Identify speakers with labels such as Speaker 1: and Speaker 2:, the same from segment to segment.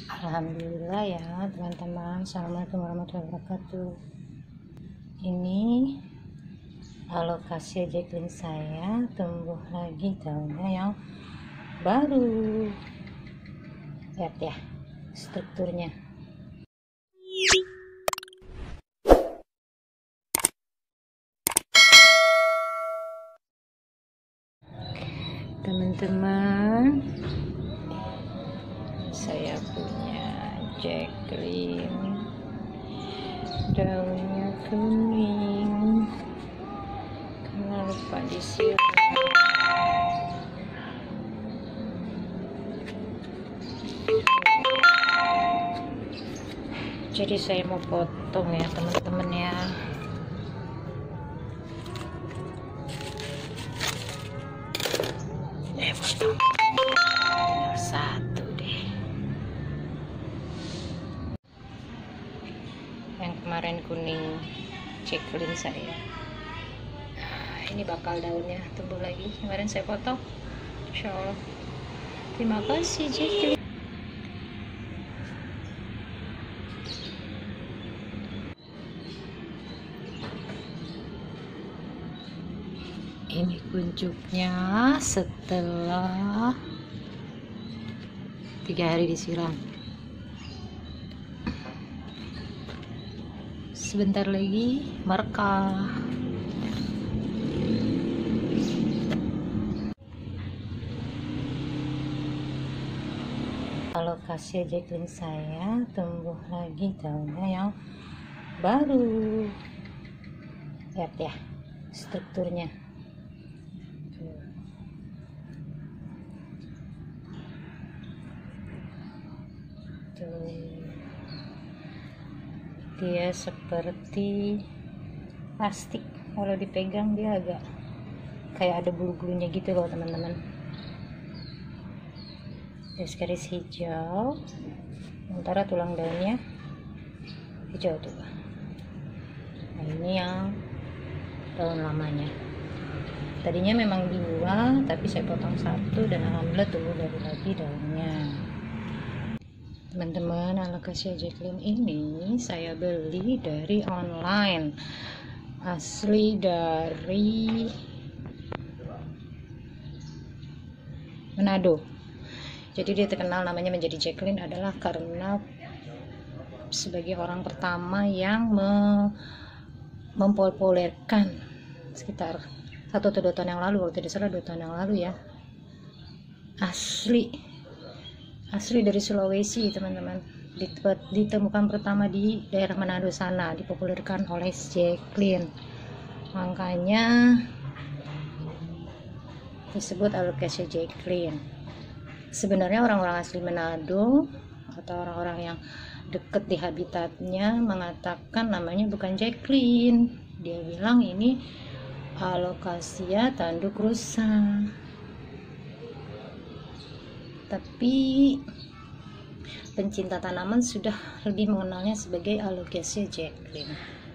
Speaker 1: Alhamdulillah ya teman-teman. Assalamualaikum warahmatullahi wabarakatuh. Ini alokasi Jacqueline saya tumbuh lagi daunnya yang baru. Lihat ya strukturnya. Teman-teman, saya punya Jacqueline, daunnya kuning, karena lupa disiram. Jadi saya mau potong ya teman-teman ya. Potong satu deh. Yang kemarin kuning Jacqueline saya. Nah, ini bakal daunnya tumbuh lagi. Kemarin saya potong. Insya Allah. Terima kasih Jacqueline. Ini kuncupnya setelah 3 hari disiram. Sebentar lagi merekah. Alokasi Jacqueline saya tumbuh lagi daunnya yang baru. Lihat ya strukturnya. Tuh. Dia seperti plastik, kalau dipegang dia agak kayak ada bulu-bulunya gitu loh teman-teman. Garis-garis hijau, sementara tulang daunnya hijau tuh. Nah, ini yang daun lamanya. Tadinya memang 2, tapi saya potong 1 dan alhamdulillah tumbuh lagi daunnya. Teman-teman, alokasi Jacqueline ini saya beli dari online, asli dari Manado. Jadi dia terkenal namanya menjadi Jacqueline adalah karena sebagai orang pertama yang mempopulerkan sekitar 1 atau 2 tahun yang lalu, kalau tidak salah 2 tahun yang lalu ya. Asli dari Sulawesi teman-teman, ditemukan pertama di daerah Manado sana, dipopulerkan oleh Jacqueline, makanya disebut alokasi Jacqueline. Sebenarnya orang-orang asli Manado atau orang-orang yang dekat di habitatnya mengatakan namanya bukan Jacqueline, dia bilang ini Alocasia tanduk rusa. Tapi pencinta tanaman sudah lebih mengenalnya sebagai Alocasia Jacqueline.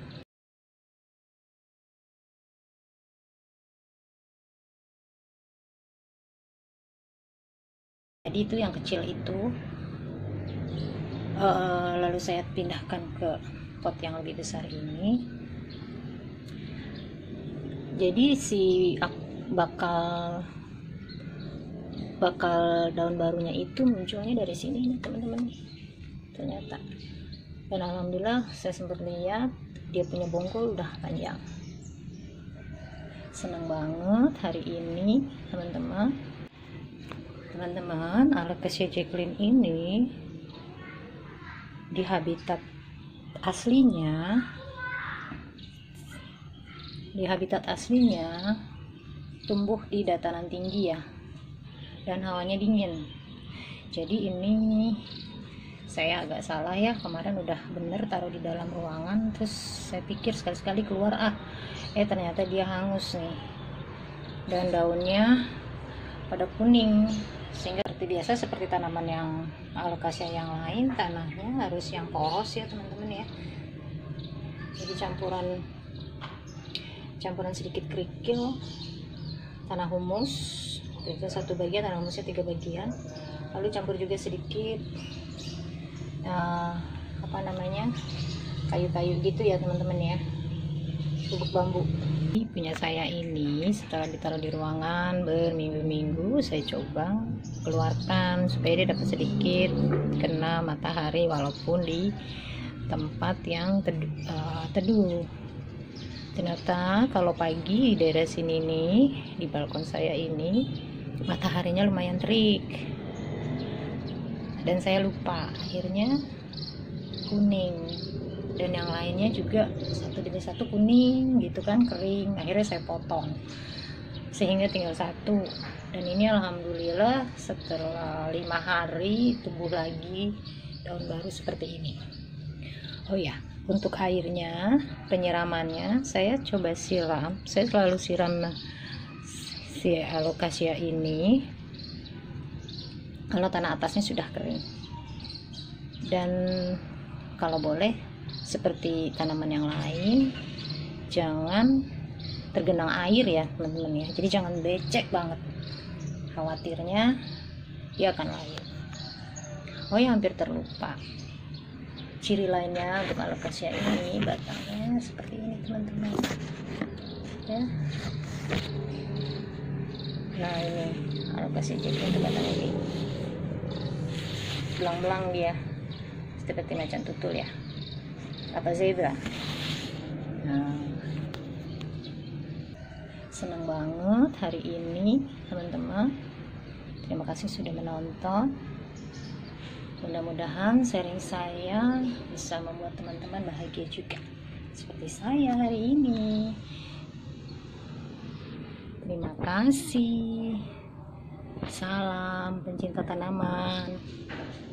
Speaker 1: Jadi itu yang kecil itu, lalu saya pindahkan ke pot yang lebih besar ini. Jadi si bakal daun barunya itu munculnya dari sini nih teman-teman, ternyata. Dan alhamdulillah saya sempat lihat dia punya bongkol udah panjang. Senang banget hari ini teman-teman. Alocasia Jacqueline ini di habitat aslinya tumbuh di dataran tinggi ya, dan hawanya dingin. Jadi ini saya agak salah ya, kemarin udah bener taruh di dalam ruangan, terus saya pikir sekali-sekali keluar ternyata dia hangus nih, dan daunnya pada kuning. Sehingga seperti biasa, seperti tanaman yang alocasia yang lain, tanahnya harus yang poros ya teman-teman ya. Jadi campuran sedikit kerikil, tanah humus, itu 1 bagian, tanah humusnya 3 bagian, lalu campur juga sedikit apa namanya, kayu-kayu gitu ya teman-teman ya, bubuk bambu. Punya saya ini setelah ditaruh di ruangan berminggu-minggu, saya coba keluarkan supaya dia dapat sedikit kena matahari walaupun di tempat yang teduh. Ternyata kalau pagi di daerah sini nih, di balkon saya ini mataharinya lumayan terik dan saya lupa, akhirnya kuning, dan yang lainnya juga satu demi satu kuning gitu kan, kering. Akhirnya saya potong sehingga tinggal satu, dan ini alhamdulillah setelah 5 hari tumbuh lagi daun baru seperti ini. Oh ya, untuk airnya, penyiramannya saya coba siram, saya selalu siram si alocasia ini kalau tanah atasnya sudah kering, dan kalau boleh seperti tanaman yang lain jangan tergenang air ya teman-teman ya, jadi jangan becek banget, khawatirnya dia akan layu. Oh ya, hampir terlupa, ciri lainnya untuk alocasia ini batangnya seperti ini teman-teman ya. Nah ini alocasia jadi untuk batang ini belang-belang dia seperti macan tutul ya, apa zebra. Nah, senang banget hari ini teman-teman, terima kasih sudah menonton. Mudah-mudahan sharing saya bisa membuat teman-teman bahagia juga seperti saya hari ini. Terima kasih. Salam pencinta tanaman.